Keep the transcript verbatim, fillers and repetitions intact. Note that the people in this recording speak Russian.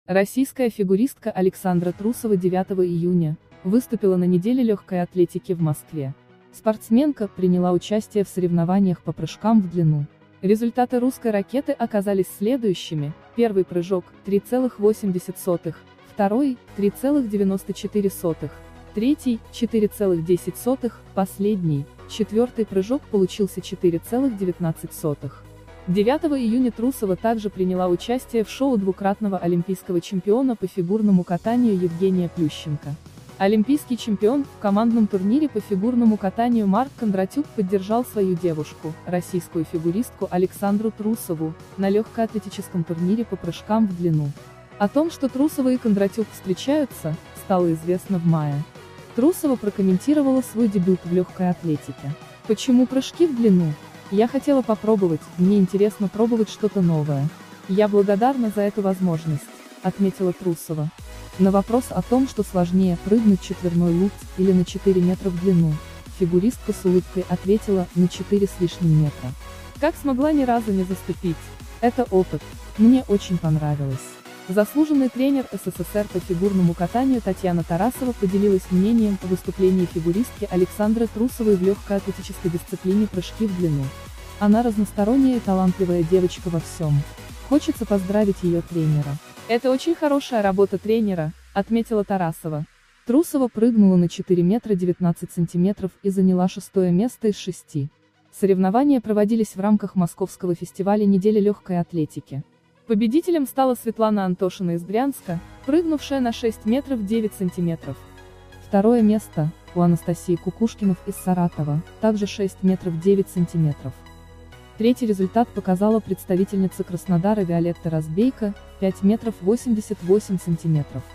Российская фигуристка Александра Трусова девятого июня выступила на неделе легкой атлетики в Москве. Спортсменка приняла участие в соревнованиях по прыжкам в длину. Результаты русской ракеты оказались следующими: первый прыжок – три целых восемьдесят сотых, второй – три целых девяносто четыре сотых, третий – четыре целых десять сотых, последний, четвертый прыжок получился четыре целых девятнадцать сотых. девятого июня Трусова также приняла участие в шоу двукратного олимпийского чемпиона по фигурному катанию Евгения Плющенко. Олимпийский чемпион в командном турнире по фигурному катанию Марк Кондратюк поддержал свою девушку, российскую фигуристку Александру Трусову, на легкоатлетическом турнире по прыжкам в длину. О том, что Трусова и Кондратюк встречаются, стало известно в мае. Трусова прокомментировала свой дебют в легкой атлетике. «Почему прыжки в длину? Я хотела попробовать, мне интересно пробовать что-то новое. Я благодарна за эту возможность», — отметила Трусова. На вопрос о том, что сложнее, прыгнуть четверной луц или на четыре метра в длину, фигуристка с улыбкой ответила: на четыре с лишним метра. «Как смогла ни разу не заступить? Это опыт. Мне очень понравилось». Заслуженный тренер СССР по фигурному катанию Татьяна Тарасова поделилась мнением о выступлении фигуристки Александры Трусовой в легкоатлетической дисциплине прыжки в длину. «Она разносторонняя и талантливая девочка во всем. Хочется поздравить ее тренера. Это очень хорошая работа тренера», — отметила Тарасова. Трусова прыгнула на четыре метра девятнадцать сантиметров и заняла шестое место из шести. Соревнования проводились в рамках Московского фестиваля недели легкой атлетики. Победителем стала Светлана Антошина из Брянска, прыгнувшая на шесть метров девять сантиметров. Второе место у Анастасии Кукушкинов из Саратова, также шесть метров девять сантиметров. Третий результат показала представительница Краснодара Виолетта Разбейко, пять метров восемьдесят восемь сантиметров.